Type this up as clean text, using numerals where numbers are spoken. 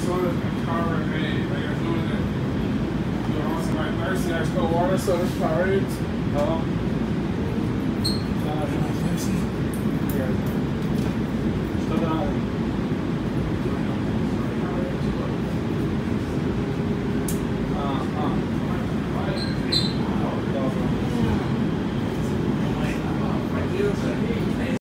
sodas and Powerade. Like I'm doing it. Doing also like Mercy Expo water sodas, Powerades. Mercy. Yeah.